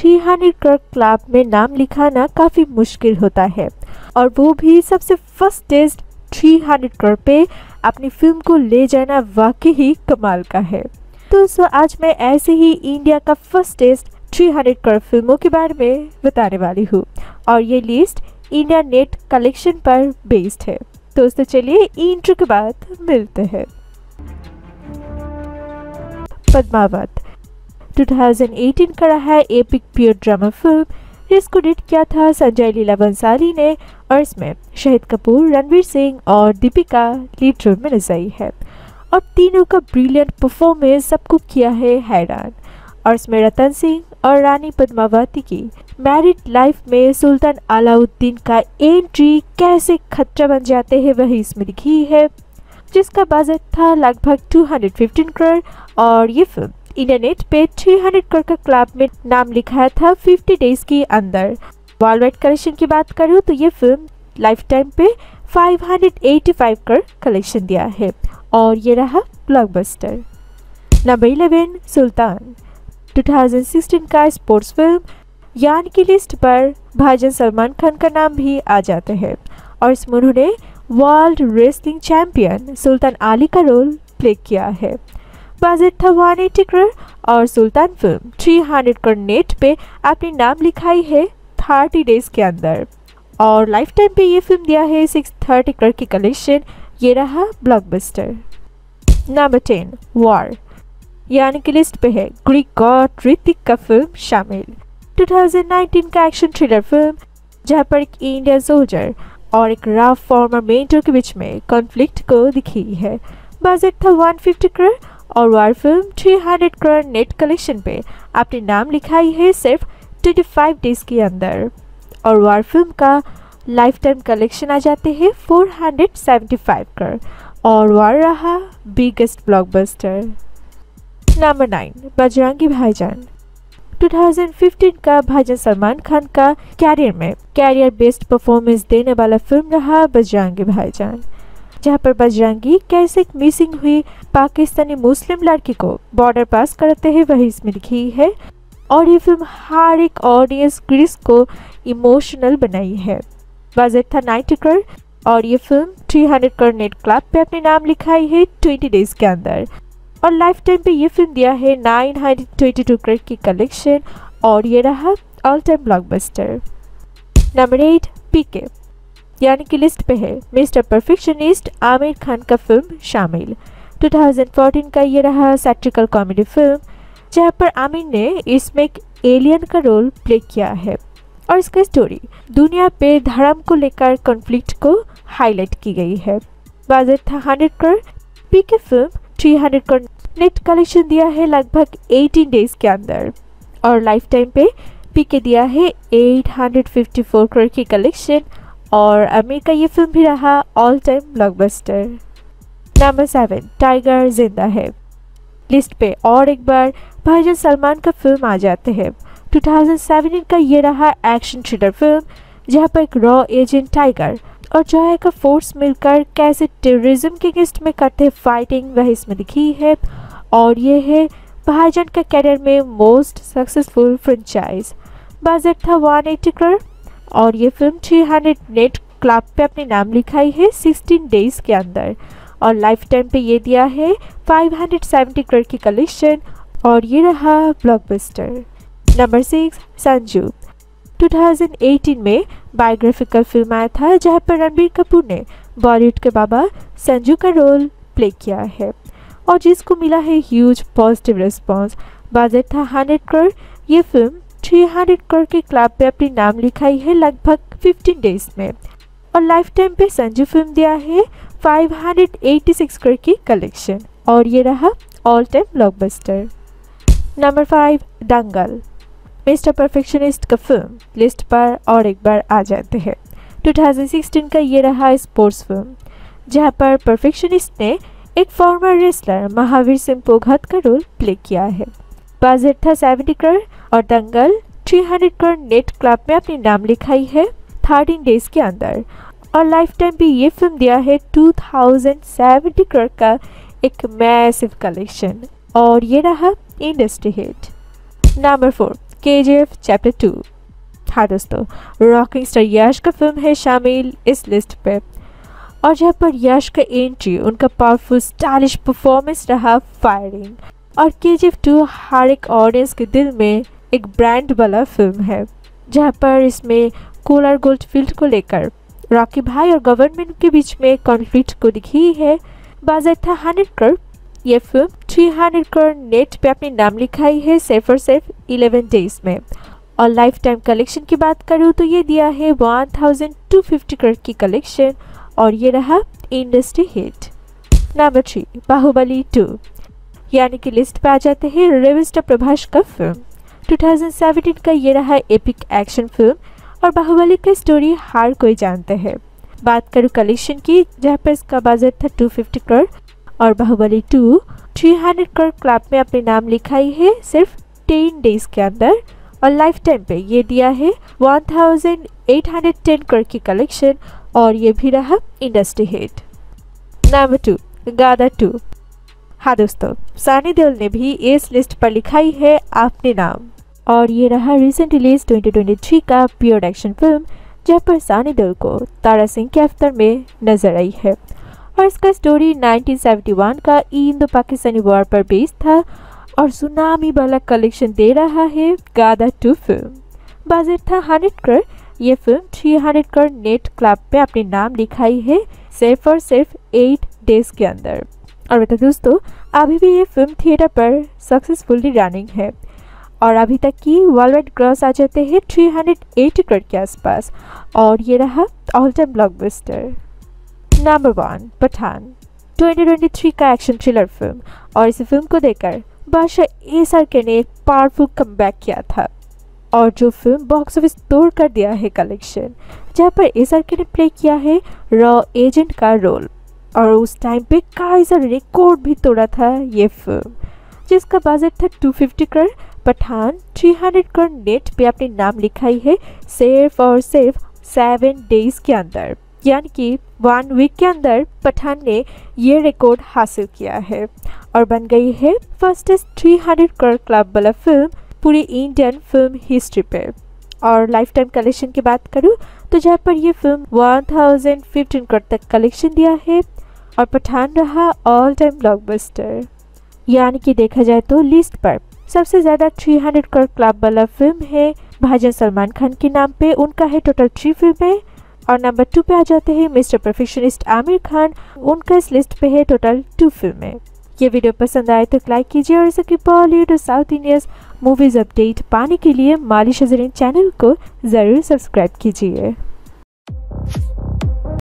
300 crore club में नाम लिखाना काफ़ी मुश्किल होता है, और वो भी सबसे फर्स्टेस्ट 300 करोड़ पे अपनी फिल्म को ले जाना वाकई ही कमाल का है। दोस्तों, आज मैं ऐसे ही इंडिया का फर्स्टेस्ट 300 करोड़ फिल्मों के बारे में बताने वाली हूँ, और ये लिस्ट इंडिया नेट कलेक्शन पर बेस्ड है। दोस्तों, चलिए इंट्रो के बाद मिलते हैं। पद्मावत 2018 का रहा है एपिक प्योर ड्रामा फिल्म। इसको एडिट किया था संजय लीला बंसाली ने, और इसमें शाहिद कपूर, रणवीर सिंह और दीपिका लीड रोल में नजर आई है, और तीनों का ब्रिलियंट परफॉर्मेंस सबको किया है हैरान। और इसमें रतन सिंह और रानी पद्मावती की मैरिड लाइफ में सुल्तान अलाउद्दीन का एंट्री कैसे खतरा बन जाते हैं वही इसमें लिखी है, जिसका बजट था लगभग 215 करोड़, और ये फिल्म इंडिया नेट पे 300 करोड़ का क्लब में नाम लिखाया था 50 डेज के अंदर। वर्ल्ड वाइड कलेक्शन की बात करूँ तो ये फिल्म लाइफ टाइम पे 585 करोड़ कलेक्शन दिया है, और ये रहा ब्लॉकबस्टर। नंबर 11 सुल्तान 2016 का स्पोर्ट्स फिल्म, यानी की लिस्ट पर भाईजान सलमान खान का नाम भी आ जाता है, और इसमें उन्होंने world wrestling champion Sultan Ali का रोल प्ले किया है। बजट था 180 करोड़, और सुल्तान फिल्म 300 करोड़ नेट पे अपने नाम लिखाई है 30 डेज के अंदर, और लाइफ टाइम पे ये फिल्म दिया है 630 करोड़ की कलेक्शन। ये रहा ब्लॉकबस्टर। नंबर 10 वॉर, यानी कि लिस्ट पे है ग्रीक गॉड ऋतिक का फिल्म शामिल। 2019 का एक्शन थ्रिलर फिल्म, जहाँ पर एक इंडियन सोल्जर और एक रफ फॉर्मर मेंटर के बीच में कॉन्फ्लिक्ट को दिखी है। बजट था 150 करोड़, और war film 300 crore net collection पे अपने नाम लिखाई है सिर्फ 25 डेज के अंदर, और वॉर फिल्म का लाइफ टाइम कलेक्शन आ जाते हैं 475 करोड़, और वॉर रहा बिगेस्ट ब्लॉकबस्टर। नंबर 9 बजरंगी भाईजान 2015 का भाईजान सलमान खान का कैरियर बेस्ड परफॉर्मेंस देने वाला फिल्म रहा बजरंगी भाईजान, जहां पर बजरंगी कैसे एक मिसिंग हुई पाकिस्तानी मुस्लिम लड़की को बॉर्डर पास करते हैं वही इसमें लिखी है, और ये फिल्म हर एक ऑडियंस ग्रीस को इमोशनल बनाई है। बजट था 90 करोड़, और ये फिल्म 300 करोड़ नेट क्लब पे अपने नाम लिखाई है 20 डेज के अंदर, और लाइफ टाइम पे ये फिल्म दिया है 922 करोड़ की कलेक्शन, और ये रहा all time blockbuster. Number 8 PK, यानी कि लिस्ट पे है मिस्टर परफेक्शनिस्ट आमिर खान का फिल्म शामिल। 2014 का ये रहा सैटिरिकल कॉमेडी फिल्म, जहाँ पर आमिर ने इसमें एक एलियन का रोल प्ले किया है, और इसका स्टोरी दुनिया पे धर्म को लेकर कॉन्फ्लिक्ट को हाईलाइट की गई है। बजट था 100 crore. PK film 300 crore net collection दिया है लगभग 18 डेज के अंदर, और लाइफ टाइम पे पीके दिया है 854 करोड़ की कलेक्शन, और आमिर का ये फिल्म भी रहा all time blockbuster. Number 7 Tiger Zinda Hai, list पे और एक बार भाईजान सलमान का फिल्म आ जाते हैं। 2017 का ये रहा एक्शन थ्रिलर फिल्म, जहाँ पर एक रॉ एजेंट टाइगर और जॉय का फोर्स मिलकर कैसे टेररिज्म के अगेंस्ट में करते हैं फाइटिंग वही इसमें लिखी है, और ये है भाईजान का कैरियर में मोस्ट सक्सेसफुल फ्रेंचाइज। बजट था 180 करोड़, और ये फिल्म 300 नेट क्लब पे अपने नाम लिखाई है 16 डेज के अंदर, और लाइफ टाइम पे ये दिया है 570 करोड़ की कलेक्शन, और ये रहा ब्लॉकबस्टर। नंबर 6 संजू 2018 में बायोग्राफिकल फिल्म आया था, जहाँ पर रणबीर कपूर ने बॉलीवुड के बाबा संजू का रोल प्ले किया है, और जिसको मिला है ह्यूज पॉजिटिव रिस्पॉन्स। बजट था 100 करोड़। ये फिल्म 300 करोड़ के क्लब पे अपनी नाम लिखाई है लगभग 15 डेज में, और लाइफ टाइम पे संजू फिल्म दिया है 586 करोड़ की कलेक्शन, और ये रहा all time blockbuster. Number 5 Dangal mister perfectionist का फिल्म लिस्ट पर और एक बार आ जाते हैं। 2016 का ये रहा स्पोर्ट्स फिल्म, जहाँ पर परफेक्शनिस्ट ने एक फॉर्मर रेसलर महावीर सिंह पोघत का रोल प्ले किया है। बजट था 70 करोड़, और दंगल 300 करोड़ नेट क्लब में अपनी नाम लिखाई है 13 डेज के अंदर, और लाइफ टाइम भी ये फिल्म दिया है 2070 करोड़ का एक मैसिव कलेक्शन, और ये रहा industry hit. Number 4 KGF chapter 2। हाँ दोस्तों, रॉकिंग स्टार यश का फिल्म है शामिल इस लिस्ट पे। और जहाँ पर यश का एंट्री, उनका पावरफुल स्टाइलिश परफॉर्मेंस रहा फायरिंग। और KGF 2 हर एक ऑडियंस के दिल में एक ब्रांड वाला फिल्म है, जहाँ पर इसमें कोलार गोल्डफील्ड को लेकर रॉकी भाई और गवर्नमेंट के बीच में कॉन्फ्लिक्ट को दिखी है। बजट था 100 करोड़। ये फिल्म 300 करोड़ नेट पे अपनी नाम लिखाई है सिर्फ और सिर्फ 11 डेज में। और लाइफ टाइम कलेक्शन की बात करूँ तो ये दिया है 1250 करोड़ की कलेक्शन, और ये रहा इंडस्ट्री हिट। नंबर 3, बाहुबली 2। यानी कि लिस्ट पे आ जाते हैं रेवी स्टार प्रभास का फिल्म। 2017 का ये रहा एपिक एक्शन फिल्म, और बाहुबली की स्टोरी हर कोई जानते हैं। बात करूँ कलेक्शन की, जहाँ पर इसका बजट था 250 करोड़, और बाहुबली 2 300 करोड़ क्लब में अपने नाम लिखाई है सिर्फ 10 डेज के अंदर। और लाइफ टाइम पे ये दिया है 1810 करोड़ की कलेक्शन, और ये भी रहा इंडस्ट्री हिट। नंबर 2, गादर 2। हाँ दोस्तों, सनी देओल ने भी इस लिस्ट पर लिखाई है अपने नाम, और ये रहा रिसेंट रिलीज 2023 का प्योर एक्शन फिल्म, जहाँ पर सनी देओल को तारा सिंह के अवतार में नजर आई है। और इसका स्टोरी 1971 का इंडो पाकिस्तानी वॉर पर बेस्ड था, और सुनामी वाला कलेक्शन दे रहा है गादर 2 फिल्म। बजट था 100 करोड़। ये फिल्म 300 करोड़ नेट क्लब पे अपने नाम लिखाई है सिर्फ और सिर्फ 8 डेज के अंदर। और बता दोस्तों, अभी भी ये फिल्म थिएटर पर सक्सेसफुली रनिंग है, और अभी तक की वर्ल्ड वाइड ग्रॉस आ जाते हैं 380 करोड़ के आसपास, और ये रहा all time blockbuster. Number 1, Pathaan 2023 का एक्शन थ्रिलर फिल्म, और इस फिल्म को देखकर बादशाह ASRK ने एक पावरफुल कमबैक किया था, और जो फिल्म बॉक्स ऑफिस तोड़ कर दिया है कलेक्शन, जहाँ पर ASRK ने प्ले किया है रॉ एजेंट का रोल, और उस टाइम पे कई सारे रिकॉर्ड भी तोड़ा था ये फिल्म, जिसका बजट था 250 करोड़। पठान 300 करोड़ नेट पे अपने नाम लिखाई है सिर्फ और सिर्फ 7 डेज के अंदर, यानी कि 1 वीक के अंदर पठान ने ये रिकॉर्ड हासिल किया है, और बन गई है फर्स्टेस्ट 300 करोड़ क्लब वाला फिल्म पूरी इंडियन फिल्म हिस्ट्री पे। और लाइफ टाइम कलेक्शन की बात करूँ तो जहाँ पर ये फिल्म 1015 करोड़ तक कलेक्शन दिया है, और पठान रहा ऑल टाइम ब्लॉकबस्टर। यानी कि देखा जाए तो लिस्ट पर सबसे ज़्यादा 300 करोड़ क्लब वाला फिल्म है भाईजान सलमान खान के नाम पे, उनका है टोटल 3 फिल्में। और नंबर 2 पे आ जाते हैं मिस्टर परफेक्शनिस्ट आमिर खान, उनका इस लिस्ट पे है टोटल 2 फिल्में। ये वीडियो पसंद आए तो लाइक कीजिए, और इसे बॉलीवुड और साउथ इंडियन मूवीज अपडेट पाने के लिए मालिश अजरीन चैनल को ज़रूर सब्सक्राइब कीजिए।